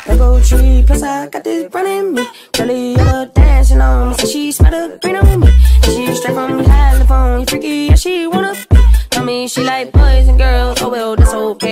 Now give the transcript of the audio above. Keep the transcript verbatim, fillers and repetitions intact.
Rainbow tree, plus I got this running me. Jelly yellow dancing on me, so she smell the green on me. And she straight from California, freaky, yeah, she wanna be. Tell me she like boys and girls, oh well, that's okay.